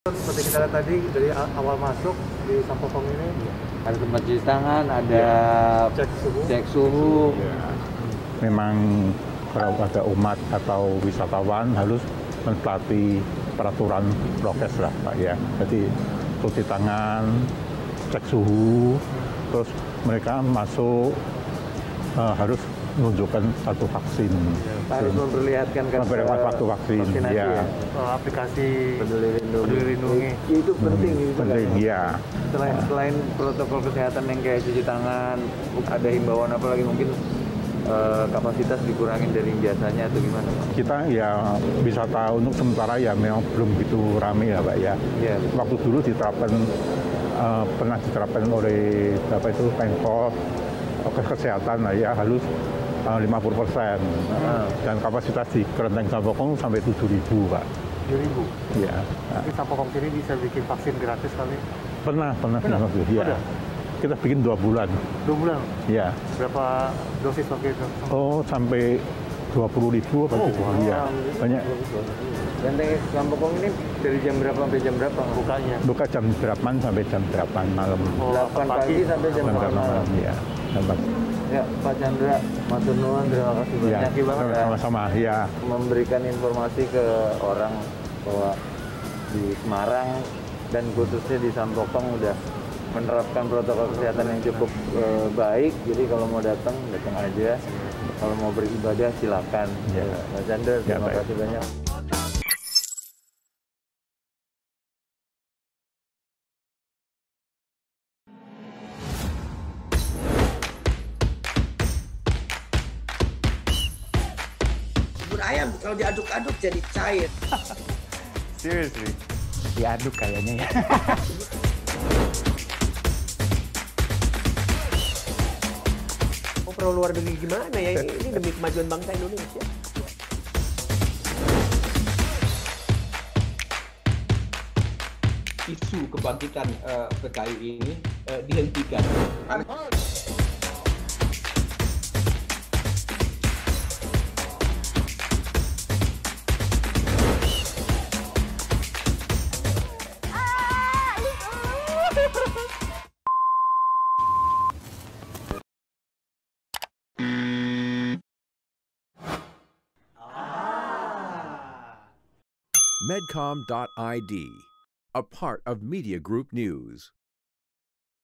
Seperti kita lihat tadi dari awal masuk di Sampokong ini Ada tempat cuci tangan, ada cek suhu. Memang kalau ada umat atau wisatawan harus mentaati peraturan prokes lah Pak ya. Jadi cuci tangan, cek suhu, terus mereka masuk harus menunjukkan kartu vaksin. Harus memperlihatkan kartu vaksin. Ya. aplikasi Peduli Lindungi. Itu penting. Penting ya. Selain protokol kesehatan yang kayak cuci tangan, ada himbauan apa lagi mungkin kapasitas dikurangin dari biasanya atau gimana Pak? Kita ya wisata untuk sementara ya memang belum begitu ramai ya Pak ya. Iya. Waktu dulu diterapkan pernah diterapkan oleh Pemkot kesehatan lah ya harus 50%. Dan kapasitas di kelenteng Sampokong sampai 7.000 Pak. 7.000. Ya. Di Sampokong sini bisa bikin vaksin gratis kali. Pernah ya. Kita bikin 2 bulan. 2 bulan. Ya. Berapa dosis waktu itu? Oh, sampai 20.000 apa gitu. Ya. Banyak. Kelenteng Sampokong ini dari jam berapa sampai jam berapa Bukanya. Buka jam 8 sampai jam 8 malam. 8 pagi sampai jam 8 malam. Ya. Sampai. Ya, Pak Chandra, matur nuwun, terima kasih banyak banget ya. Sama-sama ya. Memberikan informasi ke orang bahwa di Semarang dan khususnya di Sampokong udah menerapkan protokol kesehatan yang cukup baik. Jadi kalau mau datang aja. Kalau mau beribadah silakan. Ya. Pak Chandra, terima baik. kasih banyak. Bubur ayam kalau diaduk-aduk jadi cair. Seriously? Diaduk kayaknya ya. Perlu luar negeri gimana ya? Ini demi kemajuan bangsa Indonesia. Isu kebangkitan PKI ini dihentikan. Medcom.id, a part of Media Group News.